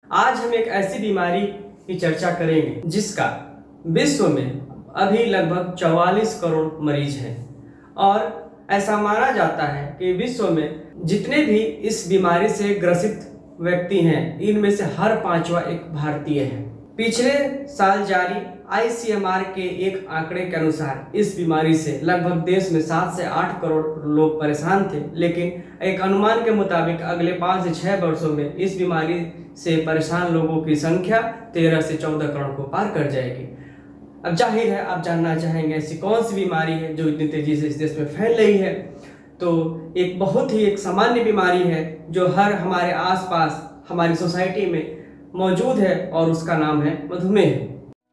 आज हम एक ऐसी बीमारी की चर्चा करेंगे जिसका विश्व में अभी लगभग 44 करोड़ मरीज हैं और ऐसा माना जाता है कि विश्व में जितने भी इस बीमारी से ग्रसित व्यक्ति हैं इनमें से हर पांचवा एक भारतीय है। पिछले साल जारी ICMR के एक आंकड़े के अनुसार इस बीमारी से लगभग देश में 7 से 8 करोड़ लोग परेशान थे, लेकिन एक अनुमान के मुताबिक अगले 5 से 6 वर्षों में इस बीमारी से परेशान लोगों की संख्या 13 से 14 करोड़ को पार कर जाएगी। अब जाहिर है आप जानना चाहेंगे ऐसी कौन सी बीमारी है जो इतनी तेजी से इस देश में फैल रही है। तो एक बहुत ही एक सामान्य बीमारी है जो हर हमारे आसपास हमारी सोसाइटी में मौजूद है और उसका नाम है मधुमेह।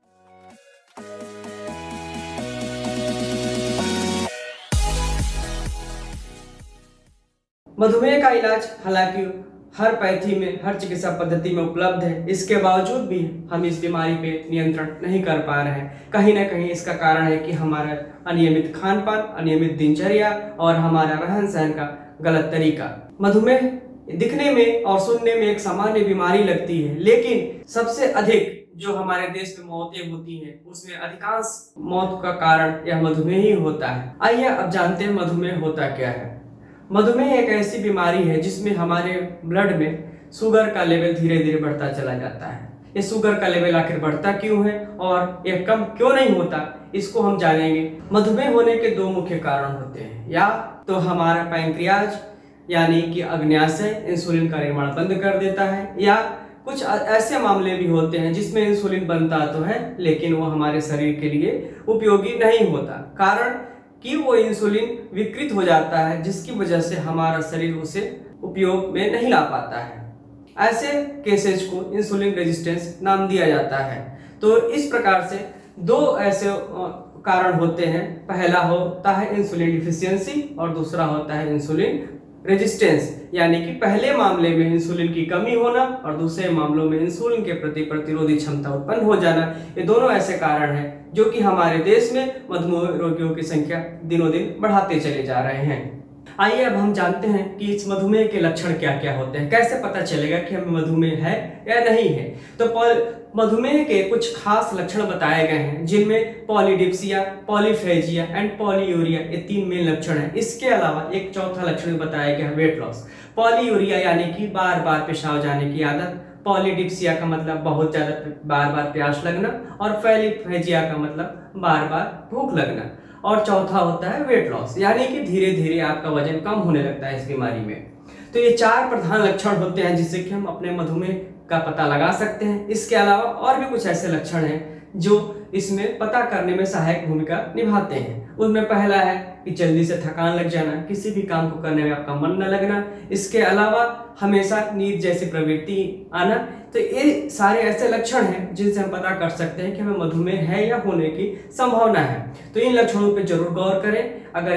मधुमेह का इलाज हालांकि हर पैथी में हर चिकित्सा पद्धति में उपलब्ध है, इसके बावजूद भी हम इस बीमारी पे नियंत्रण नहीं कर पा रहे हैं। कहीं ना कहीं इसका कारण है कि हमारा अनियमित खान पान, अनियमित दिनचर्या और हमारा रहन सहन का गलत तरीका। मधुमेह दिखने में और सुनने में एक सामान्य बीमारी लगती है, लेकिन सबसे अधिक जो हमारे देश में मौतें होती हैं उसमें अधिकांश मौत का कारण यह मधुमेह ही होता है। आइए अब जानते हैं मधुमेह होता क्या है। मधुमेह एक ऐसी बीमारी है जिसमें हमारे ब्लड में शुगर का लेवल धीरे धीरे बढ़ता चला जाता है। ये शुगर का लेवल आखिर बढ़ता क्यों है और यह कम क्यों नहीं होता, इसको हम जानेंगे। मधुमेह होने के दो मुख्य कारण होते हैं, या तो हमारा पैंक्रियाज यानी कि अग्न्याशय इंसुलिन का निर्माण बंद कर देता है, या कुछ ऐसे मामले भी होते हैं जिसमें इंसुलिन बनता तो है लेकिन वो हमारे शरीर के लिए उपयोगी नहीं होता, कारण कि वो इंसुलिन विकृत हो जाता है जिसकी वजह से हमारा शरीर उसे उपयोग में नहीं ला पाता है। ऐसे केसेस को इंसुलिन रेजिस्टेंस नाम दिया जाता है। तो इस प्रकार से दो ऐसे कारण होते हैं, पहला होता है इंसुलिन डिफिशियंसी और दूसरा होता है इंसुलिन रेजिस्टेंस, यानी कि पहले मामले में इंसुलिन की कमी होना और दूसरे मामलों में इंसुलिन के प्रति प्रतिरोधी क्षमता उत्पन्न हो जाना। ये दोनों ऐसे कारण हैं जो कि हमारे देश में मधुमेह रोगियों की संख्या दिनों दिन बढ़ाते चले जा रहे हैं। आइए अब हम जानते हैं कि इस मधुमेह के लक्षण क्या क्या होते हैं, कैसे पता चलेगा कि हमें मधुमेह है या नहीं है। तो मधुमेह के कुछ खास लक्षण बताए गए हैं जिनमें पॉलीडिप्सिया, पॉलीफेजिया एंड पॉलीयूरिया ये 3 मेन लक्षण हैं। इसके अलावा एक चौथा लक्षण बताया गया है वेट लॉस। पॉलीयूरिया यानी कि बार बार पेशाब जाने की आदत, पॉलीडिप्सिया का मतलब बहुत ज्यादा बार बार प्यास लगना और पॉलीफेजिया का मतलब बार बार भूख लगना, और चौथा होता है वेट लॉस यानी कि धीरे धीरे आपका वजन कम होने लगता है इस बीमारी में। तो ये 4 प्रधान लक्षण होते हैं जिससे कि हम अपने मधुमेह का पता लगा सकते हैं। इसके अलावा और भी कुछ ऐसे लक्षण हैं जो इसमें पता करने में सहायक भूमिका निभाते हैं। उनमें पहला है कि जल्दी से थकान लग जाना, किसी भी काम को करने में आपका मन न लगना। इसके अलावा हमेशा नींद जैसी प्रवृत्ति आना। तो ये सारे ऐसे लक्षण हैं जिनसे हम पता कर सकते हैं कि हमें मधुमेह है या होने की संभावना है। तो इन लक्षणों पर जरूर गौर करें। अगर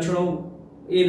ये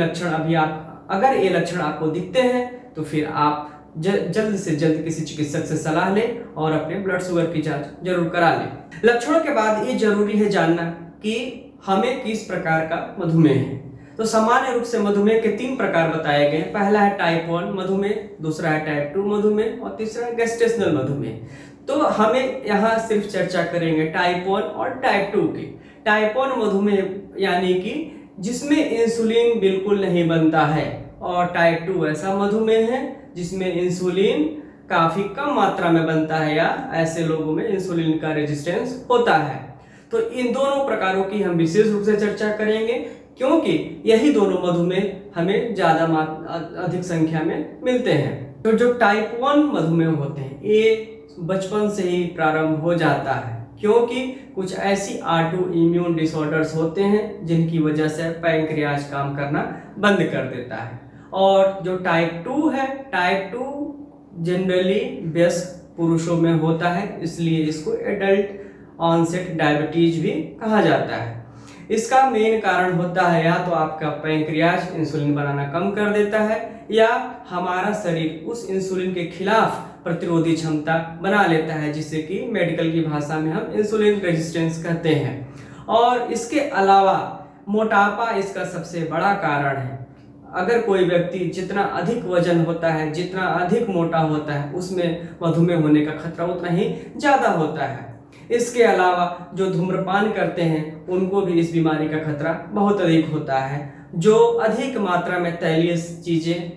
लक्षण आपको दिखते हैं तो फिर आप जल्द से जल्द किसी चिकित्सक से सलाह लें और अपने ब्लड शुगर की जांच जरूर करा लें। लक्षणों के बाद ये जरूरी है जानना कि हमें किस प्रकार का मधुमेह है। तो सामान्य रूप से मधुमेह के 3 प्रकार बताए गए हैं। पहला है टाइप 1 मधुमेह, दूसरा है टाइप 2 मधुमेह और तीसरा है गेस्टेशनल मधुमेह। तो हमें यहाँ सिर्फ चर्चा करेंगे टाइप 1 और टाइप 2 की। टाइप 1 मधुमेह यानी कि जिसमें इंसुलिन बिल्कुल नहीं बनता है, और टाइप 2 ऐसा मधुमेह है जिसमें इंसुलिन काफी कम मात्रा में बनता है या ऐसे लोगों में इंसुलिन का रेजिस्टेंस होता है। तो इन दोनों प्रकारों की हम विशेष रूप से चर्चा करेंगे क्योंकि यही दोनों मधुमेह हमें ज्यादा अधिक संख्या में मिलते हैं। तो जो टाइप 1 मधुमेह होते हैं ये बचपन से ही प्रारंभ हो जाता है क्योंकि कुछ ऐसी ऑटो इम्यून डिसऑर्डर्स होते हैं जिनकी वजह से पैंक्रियाज काम करना बंद कर देता है। और जो टाइप 2 है, टाइप 2 जनरली वयस्क पुरुषों में होता है, इसलिए इसको एडल्ट ऑनसेट डायबिटीज भी कहा जाता है। इसका मेन कारण होता है या तो आपका पैंक्रियाज इंसुलिन बनाना कम कर देता है या हमारा शरीर उस इंसुलिन के खिलाफ प्रतिरोधी क्षमता बना लेता है, जिसे कि मेडिकल की भाषा में हम इंसुलिन रेजिस्टेंस कहते हैं। और इसके अलावा मोटापा इसका सबसे बड़ा कारण है। अगर कोई व्यक्ति जितना अधिक वजन होता है, जितना अधिक मोटा होता है, उसमें मधुमेह होने का खतरा उतना ही ज़्यादा होता है। इसके अलावा जो धूम्रपान करते हैं उनको भी इस बीमारी का खतरा बहुत अधिक होता है। जो अधिक मात्रा में तैलीय चीज़ें,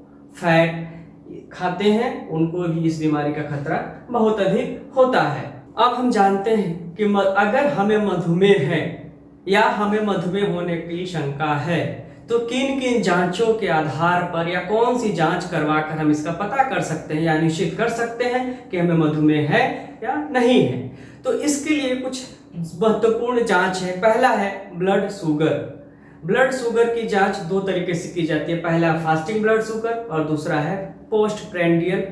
फैट खाते हैं, उनको भी इस बीमारी का खतरा बहुत अधिक होता है। अब हम जानते हैं कि अगर हमें मधुमेह है या हमें मधुमेह होने की शंका है तो किन किन जांचों के आधार पर या कौन सी जांच करवाकर हम इसका पता कर सकते हैं या निश्चित कर सकते हैं कि हमें मधुमेह है या नहीं है। तो इसके लिए कुछ महत्वपूर्ण जांच है। पहला है ब्लड शुगर। ब्लड शुगर की जांच दो तरीके से की जाती है। पहला फास्टिंग ब्लड शुगर और दूसरा है post prandial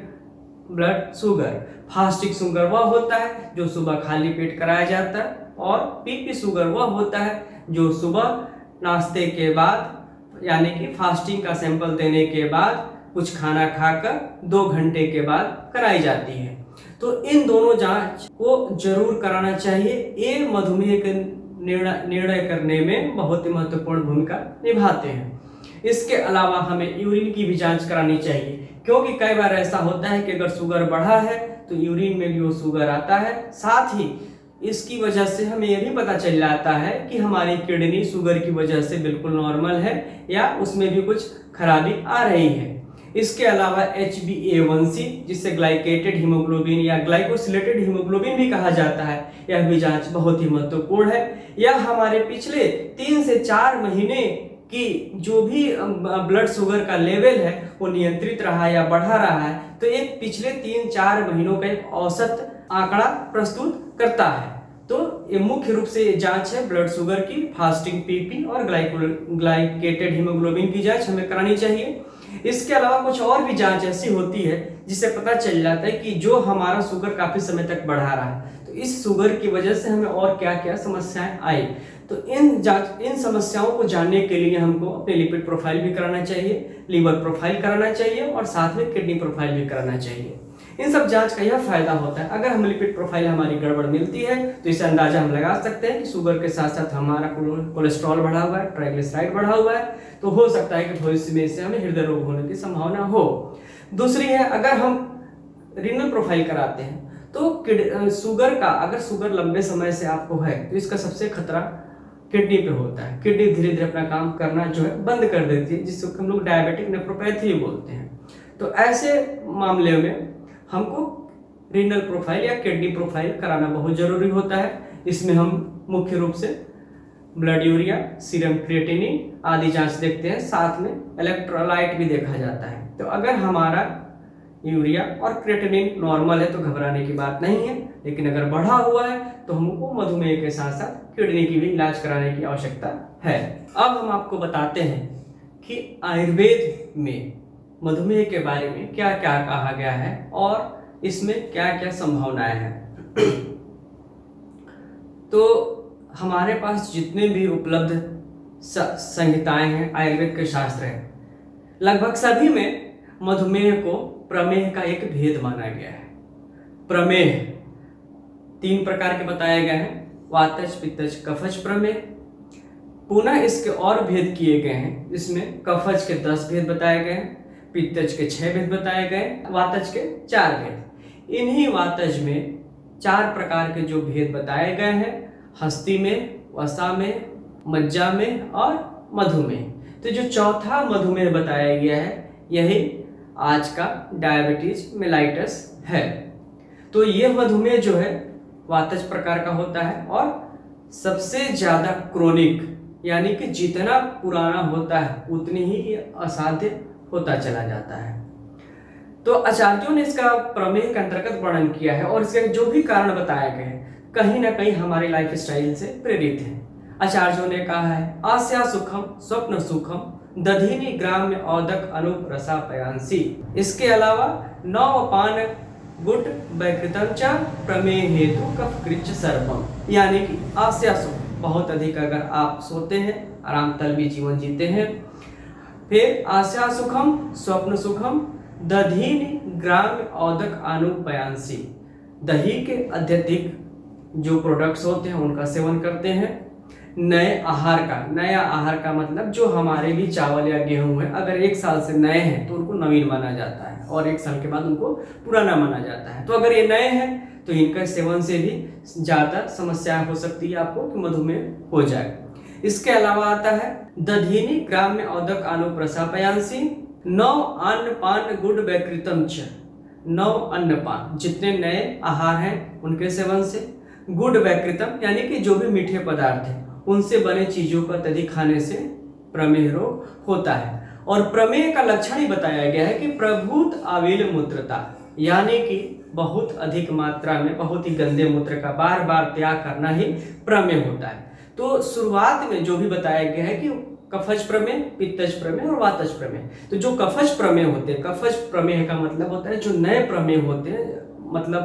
blood sugar. Fasting sugar वह होता है जो सुबह खाली पेट कराया जाता है, और पीपी शुगर वह होता है जो सुबह नाश्ते के बाद यानी कि फास्टिंग का सैंपल देने के बाद कुछ खाना खाकर 2 घंटे के बाद कराई जाती है। तो इन दोनों जांच को जरूर कराना चाहिए। ये मधुमेह के निर्णय करने में बहुत ही महत्वपूर्ण भूमिका निभाते हैं। इसके अलावा हमें यूरिन की भी जांच करानी चाहिए, क्योंकि कई बार ऐसा होता है कि अगर शुगर बढ़ा है तो यूरिन में भी वो शुगर आता है। साथ ही इसकी वजह से हमें यह भी पता चल जाता है कि हमारी किडनी शुगर की वजह से बिल्कुल नॉर्मल है या उसमें भी कुछ खराबी आ रही है। इसके अलावा HbA1c, जिसे ग्लाइकेटेड हीमोग्लोबिन या ग्लाइकोसिलेटेड हीमोग्लोबिन भी कहा जाता है, यह भी जांच बहुत ही महत्वपूर्ण है। यह हमारे पिछले 3 से 4 महीने कि जो भी ब्लड शुगर का लेवल है वो नियंत्रित रहा है या बढ़ा रहा है, तो एक पिछले 3-4 महीनों का एक औसत आंकड़ा प्रस्तुत करता है। तो ये मुख्य रूप से जांच है ब्लड शुगर की, फास्टिंग पीपी और ग्लाइकेटेड हीमोग्लोबिन की जांच हमें करानी चाहिए। इसके अलावा कुछ और भी जांच ऐसी होती है जिससे पता चल जाता है कि जो हमारा शुगर काफी समय तक बढ़ा रहा है, तो इस शुगर की वजह से हमें और क्या क्या समस्याएं आई। तो इन समस्याओं को जानने के लिए हमको अपने लिपिड प्रोफाइल भी कराना चाहिए, लीवर प्रोफाइल कराना चाहिए और साथ में किडनी प्रोफाइल भी कराना चाहिए। इन सब जांच का यह फायदा होता है, अगर हम लिपिड प्रोफाइल हमारी गड़बड़ मिलती है तो इसे अंदाजा हम लगा सकते हैं कि शुगर के साथ साथ हमारा कोलेस्ट्रॉल बढ़ा हुआ है, ट्राइग्लिसराइड बढ़ा हुआ है, तो हो सकता है कि भविष्य में इससे हमें हृदय रोग होने की संभावना हो। दूसरी है, अगर हम रीनल प्रोफाइल कराते हैं तो शुगर का, अगर शुगर लंबे समय से आपको है तो इसका सबसे खतरा किडनी पे होता है। किडनी धीरे धीरे अपना काम करना जो है बंद कर देती है, जिसको हम लोग डायबिटिक नेफ्रोपैथी बोलते हैं। तो ऐसे मामले में हमको रीनल प्रोफाइल या किडनी प्रोफाइल कराना बहुत जरूरी होता है। इसमें हम मुख्य रूप से ब्लड यूरिया, सीरम क्रिएटिनिन आदि जांच देखते हैं, साथ में इलेक्ट्रोलाइट भी देखा जाता है। तो अगर हमारा यूरिया और क्रिएटिनिन नॉर्मल है तो घबराने की बात नहीं है, लेकिन अगर बढ़ा हुआ है तो हमको मधुमेह के साथ साथ किडनी की भी इलाज कराने की आवश्यकता है। अब हम आपको बताते हैं कि आयुर्वेद में मधुमेह के बारे में क्या क्या कहा गया है और इसमें क्या क्या संभावनाएं हैं। तो हमारे पास जितने भी उपलब्ध संहिताएं हैं, आयुर्वेद के शास्त्र हैं, लगभग सभी में मधुमेह को प्रमेह का एक भेद माना गया है। प्रमेह 3 प्रकार के बताए गए हैं, वातज, पित्तज, कफज प्रमेह। पुनः इसके और भेद किए गए हैं, इसमें कफज के 10 भेद बताए गए हैं, पित्तज के 6 भेद बताए गए, वातज के 4 भेद। इन्हीं वातज में 4 प्रकार के जो भेद बताए गए हैं, हस्ती में, वसा में, मज्जा में और मधुमेह। तो जो चौथा मधुमेह बताया गया है यही आज का डायबिटीज मेलाइटस है। तो यह मधुमेह जो है वातज प्रकार का होता है और सबसे ज्यादा क्रोनिक, यानी कि जितना पुराना होता है उतनी ही असाध्य होता चला जाता है। तो आचार्यों ने इसका प्रमेह के अंतर्गत वर्णन किया है और इसके जो भी कारण बताए गए हैं कहीं ना कहीं हमारे लाइफ स्टाइल से प्रेरित है। आचार्यों ने कहा है, आस्या सुखम स्वप्न सुखम दधीनी ग्राम्य औदक अनूप रसा पयांसी। इसके अलावा नवपान गुट वैकृतम च प्रमेय हेतु कफ कृच सर्पम, यानी कि आस्या सुख, बहुत अधिक अगर आप सोते हैं, आराम तलबी जीवन जीते हैं। फिर आस्या सुखम स्वप्न सुखम दधीनी ग्राम्य औदक अनूप पयांसी, दही के अत्यधिक जो प्रोडक्ट्स होते हैं उनका सेवन करते हैं। नए आहार का। नया आहार का मतलब जो हमारे भी चावल या गेहूं है, अगर 1 साल से नए हैं तो उनको नवीन माना जाता है और 1 साल के बाद उनको पुराना माना जाता है। तो अगर ये नए हैं तो इनका सेवन से भी ज़्यादा समस्या हो सकती है आपको कि मधुमेह हो जाए। इसके अलावा आता है दधीनि ग्राम्य औदक आनु प्रसापयांसी नौ अन्नपान गुड वैकृतम च। 9 अन्नपान, जितने नए आहार हैं उनके सेवन से, गुड वैकृतम यानी कि जो भी मीठे पदार्थ हैं उनसे बने चीजों को अत्यधिक खाने से प्रमेह रोग होता है। और प्रमेह का लक्षण ही बताया गया है कि प्रभूत अविल मूत्रता, यानी कि बहुत अधिक मात्रा में बहुत ही गंदे मूत्र का बार बार त्याग करना ही प्रमेह होता है। तो शुरुआत में जो भी बताया गया है कि कफज प्रमेह, पित्तज प्रमेह और वातज प्रमेह। तो जो कफज प्रमेह होते हैं, कफज प्रमेह का मतलब होता है जो नए प्रमेह होते हैं, मतलब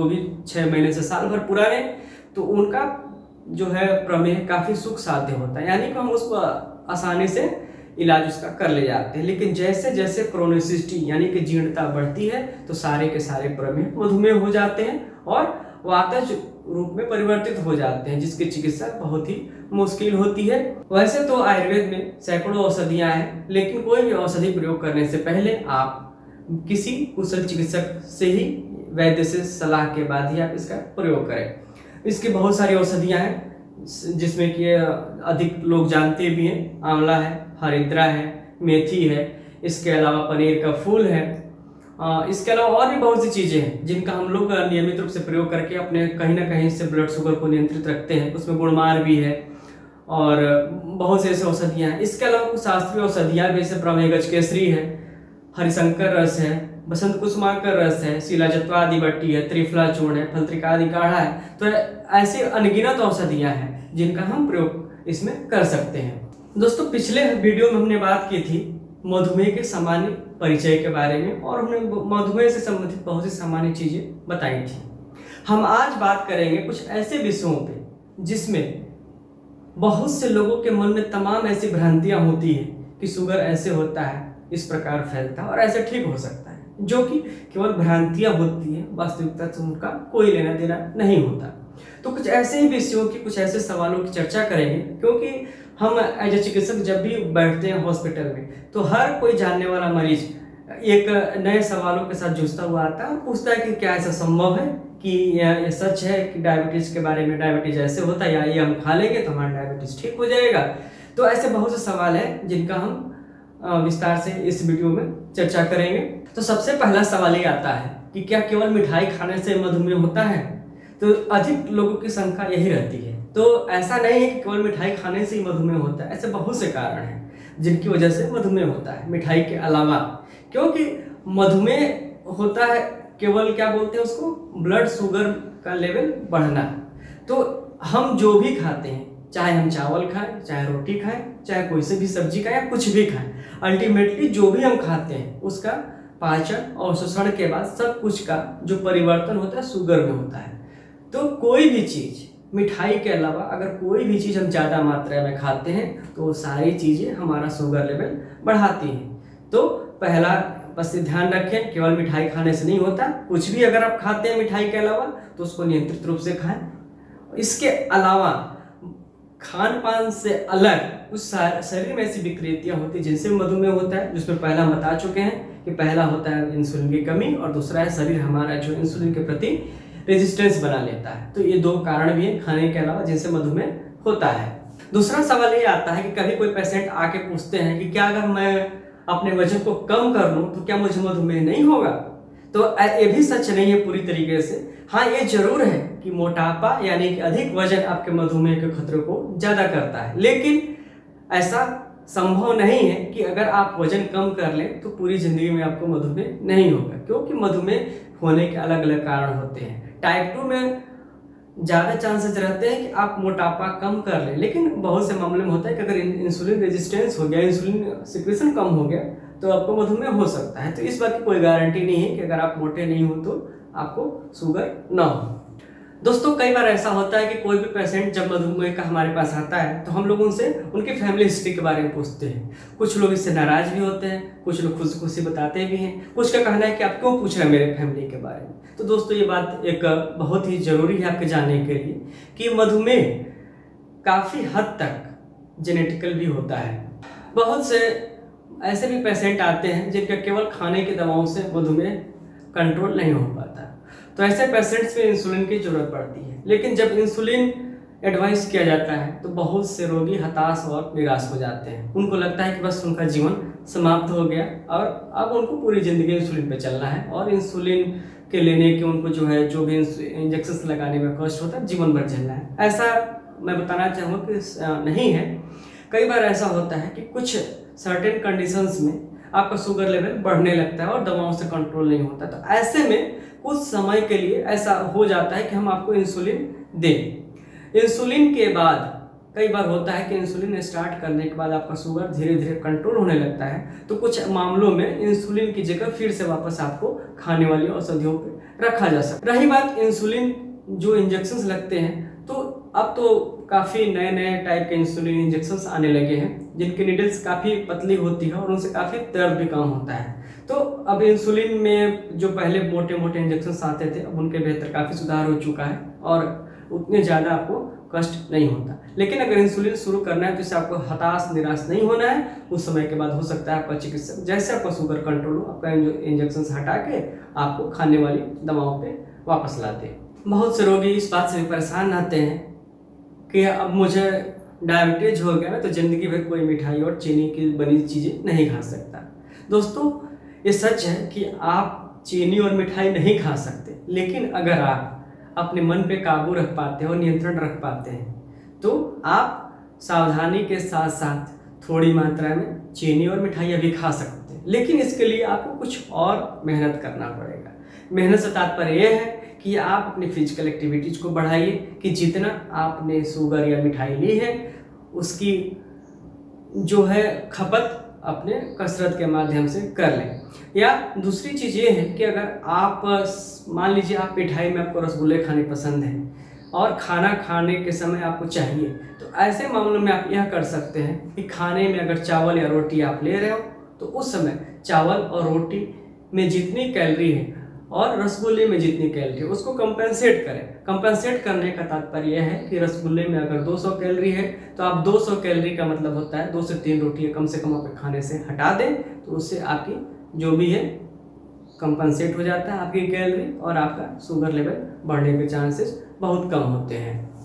2-6 महीने से साल भर पुराने, तो उनका जो है प्रमेह काफी सुख साध्य होता है, यानी कि हम उसको आसानी से इलाज उसका कर ले जाते हैं। लेकिन जैसे जैसे क्रोनिसिटी यानी कि जीर्णता बढ़ती है तो सारे के सारे प्रमेह मधुमेह हो जाते हैं और वातज रूप में परिवर्तित हो जाते हैं, जिसकी चिकित्सा बहुत ही मुश्किल होती है। वैसे तो आयुर्वेद में सैकड़ों औषधियां हैं, लेकिन कोई भी औषधि प्रयोग करने से पहले आप किसी कुशल चिकित्सक से ही, वैद्य से सलाह के बाद ही आप इसका प्रयोग करें। इसकी बहुत सारी औषधियां हैं जिसमें कि अधिक लोग जानते भी हैं। आंवला है, हरिद्रा है, मेथी है, इसके अलावा पनीर का फूल है, इसके अलावा और भी बहुत सी चीज़ें हैं जिनका हम लोग नियमित रूप से प्रयोग करके अपने कहीं ना कहीं से ब्लड शुगर को नियंत्रित रखते हैं। उसमें गुड़मार भी है और बहुत से ऐसे औषधियाँ हैं। इसके अलावा कुछ शास्त्रीय औषधियाँ भी, जैसे प्रमेहगज केसरी है, हरिशंकर रस है, बसंत कुसुमाकर रस है, शिलाजत्वा आदि बट्टी है, त्रिफला चूर्ण है, फलत्रिका आदि काढ़ा है। तो ऐसी अनगिनत औषधियाँ हैं जिनका हम प्रयोग इसमें कर सकते हैं। दोस्तों, पिछले वीडियो में हमने बात की थी मधुमेह के सामान्य परिचय के बारे में और हमने मधुमेह से संबंधित बहुत सी सामान्य चीजें बताई थी। हम आज बात करेंगे कुछ ऐसे विषयों पे जिसमें बहुत से लोगों के मन में तमाम ऐसी भ्रांतियां होती है कि शुगर ऐसे होता है, इस प्रकार फैलता है और ऐसे ठीक हो सकता है, जो कि केवल भ्रांतियां होती है, वास्तविकता से उनका कोई लेना देना नहीं होता। तो कुछ ऐसे ही विषयों की, कुछ ऐसे सवालों की चर्चा करेंगे, क्योंकि हम एज ए चिकित्सक जब भी बैठते हैं हॉस्पिटल में तो हर कोई जानने वाला मरीज एक नए सवालों के साथ जूझता हुआ आता है और पूछता है कि क्या ऐसा संभव है कि ये सच है कि डायबिटीज के बारे में, डायबिटीज ऐसे होता है या ये हम खा लेंगे तो हमारा डायबिटीज ठीक हो जाएगा। तो ऐसे बहुत से सवाल हैं जिनका हम विस्तार से इस वीडियो में चर्चा करेंगे। तो सबसे पहला सवाल ये आता है कि क्या केवल मिठाई खाने से मधुमेह होता है? तो अधिक लोगों की शंका यही रहती है। तो ऐसा नहीं है कि केवल मिठाई खाने से ही मधुमेह होता है, ऐसे बहुत से कारण हैं जिनकी वजह से मधुमेह होता है मिठाई के अलावा। क्योंकि मधुमेह होता है केवल, क्या बोलते हैं उसको, ब्लड शुगर का लेवल बढ़ना। तो हम जो भी खाते हैं, चाहे हम चावल खाएं, चाहे रोटी खाएं, चाहे कोई से भी सब्जी खाएं या कुछ भी खाएं, अल्टीमेटली जो भी हम खाते हैं उसका पाचन और शोषण के बाद सब कुछ का जो परिवर्तन होता है शुगर में होता है। तो कोई भी चीज, मिठाई के अलावा अगर कोई भी चीज हम ज़्यादा मात्रा में खाते हैं तो वो सारी चीज़ें हमारा शुगर लेवल बढ़ाती हैं। तो पहला बस ध्यान रखें, केवल मिठाई खाने से नहीं होता, कुछ भी अगर आप खाते हैं मिठाई के अलावा तो उसको नियंत्रित रूप से खाएं। इसके अलावा खान पान से अलग उस शरीर में ऐसी विकृतियाँ होती हैं जिनसे मधुमेह होता है, जिसमें पहला हम बता चुके हैं कि पहला होता है इंसुलिन की कमी और दूसरा है शरीर हमारा जो इंसुलिन के प्रति रेजिस्टेंस बना लेता है। तो ये दो कारण भी हैं खाने के अलावा जिनसे मधुमेह होता है। दूसरा सवाल ये आता है कि कभी कोई पेशेंट आके पूछते हैं कि क्या अगर मैं अपने वजन को कम कर लूं तो क्या मुझे मधुमेह नहीं होगा? तो ये भी सच नहीं है पूरी तरीके से। हाँ, ये जरूर है कि मोटापा यानी कि अधिक वजन आपके मधुमेह के खतरे को ज्यादा करता है, लेकिन ऐसा संभव नहीं है कि अगर आप वजन कम कर लें तो पूरी जिंदगी में आपको मधुमेह नहीं होगा, क्योंकि मधुमेह होने के अलग अलग कारण होते हैं। टाइप 2 में ज़्यादा चांसेस रहते हैं कि आप मोटापा कम कर लें, लेकिन बहुत से मामले में होता है कि अगर इंसुलिन रेजिस्टेंस हो गया, इंसुलिन सिक्रेशन कम हो गया तो आपको मधुमेह हो सकता है। तो इस बात की कोई गारंटी नहीं है कि अगर आप मोटे नहीं हो तो आपको शुगर ना हो। दोस्तों, कई बार ऐसा होता है कि कोई भी पेशेंट जब मधुमेह का हमारे पास आता है तो हम लोग उनसे उनकी फैमिली हिस्ट्री के बारे में पूछते हैं। कुछ लोग इससे नाराज भी होते हैं, कुछ लोग खुशी बताते भी हैं, कुछ का कहना है कि आप क्यों पूछ रहे हैं मेरे फैमिली के बारे में। तो दोस्तों, ये बात एक बहुत ही जरूरी है आपके जानने के लिए कि मधुमेह काफ़ी हद तक जेनेटिकल भी होता है। बहुत से ऐसे भी पेशेंट आते हैं जिनका केवल खाने की दवाओं से मधुमेह कंट्रोल नहीं हो पाता, तो ऐसे पेशेंट्स में इंसुलिन की जरूरत पड़ती है। लेकिन जब इंसुलिन एडवाइस किया जाता है तो बहुत से रोगी हताश और निराश हो जाते हैं। उनको लगता है कि बस उनका जीवन समाप्त हो गया और अब उनको पूरी ज़िंदगी इंसुलिन पे चलना है और इंसुलिन के लेने के उनको जो भी इंजेक्शन लगाने में कष्ट होता है जीवन भर झेलना है। ऐसा मैं बताना चाहूँगा कि नहीं है। कई बार ऐसा होता है कि कुछ सर्टेन कंडीशंस में आपका शुगर लेवल बढ़ने लगता है और दवाओं से कंट्रोल नहीं होता, तो ऐसे में कुछ समय के लिए ऐसा हो जाता है कि हम आपको इंसुलिन दें। इंसुलिन के बाद कई बार होता है कि इंसुलिन स्टार्ट करने के बाद आपका शुगर धीरे धीरे कंट्रोल होने लगता है, तो कुछ मामलों में इंसुलिन की जगह फिर से वापस आपको खाने वाली औषधियों पे रखा जा सकता है। रही बात इंसुलिन जो इंजेक्शंस लगते हैं, तो अब तो काफ़ी नए नए टाइप के इंसुलिन इंजेक्शंस आने लगे हैं जिनकी नीडल्स काफ़ी पतली होती है और उनसे काफ़ी दर्द भी कम होता है। तो अब इंसुलिन में जो पहले मोटे मोटे इंजेक्शंस आते थे, अब उनके बेहतर काफ़ी सुधार हो चुका है और उतने ज़्यादा आपको कष्ट नहीं होता। लेकिन अगर इंसुलिन शुरू करना है तो इससे आपको हताश निराश नहीं होना है। उस समय के बाद हो सकता है आपका चिकित्सक जैसे आपका शुगर कंट्रोल हो आपका इंजेक्शन हटा के आपको खाने वाली दवाओं पे वापस ला दे। बहुत से रोगी इस बात से भी परेशान रहते हैं कि अब मुझे डायबिटीज हो गया, मैं तो ज़िंदगी भर कोई मिठाई और चीनी की बनी चीज़ें नहीं खा सकता। दोस्तों, ये सच है कि आप चीनी और मिठाई नहीं खा सकते, लेकिन अगर आप अपने मन पे काबू रख पाते हैं और नियंत्रण रख पाते हैं तो आप सावधानी के साथ साथ थोड़ी मात्रा में चीनी और मिठाइयाँ भी खा सकते हैं। लेकिन इसके लिए आपको कुछ और मेहनत करना पड़ेगा। मेहनत से तात्पर्य यह है कि आप अपनी फिजिकल एक्टिविटीज को बढ़ाइए कि जितना आपने शुगर या मिठाई ली है उसकी जो है खपत अपने कसरत के माध्यम से कर लें। या दूसरी चीज़ ये है कि अगर आप मान लीजिए आप मिठाई में आपको रसगुल्ले खाने पसंद हैं और खाना खाने के समय आपको चाहिए, तो ऐसे मामलों में आप यह कर सकते हैं कि खाने में अगर चावल या रोटी आप ले रहे हो तो उस समय चावल और रोटी में जितनी कैलोरी है और रसगुल्ले में जितनी कैलोरी है उसको कंपेंसेट करें। कंपेंसेट करने का तात्पर्य यह है कि रसगुल्ले में अगर 200 कैलोरी है तो आप 200 कैलोरी का मतलब होता है 2 से 3 रोटियाँ कम से कम अपने खाने से हटा दें, तो उससे आपकी जो भी है कंपेंसेट हो जाता है आपकी कैलोरी और आपका शुगर लेवल बढ़ने के चांसेस बहुत कम होते हैं।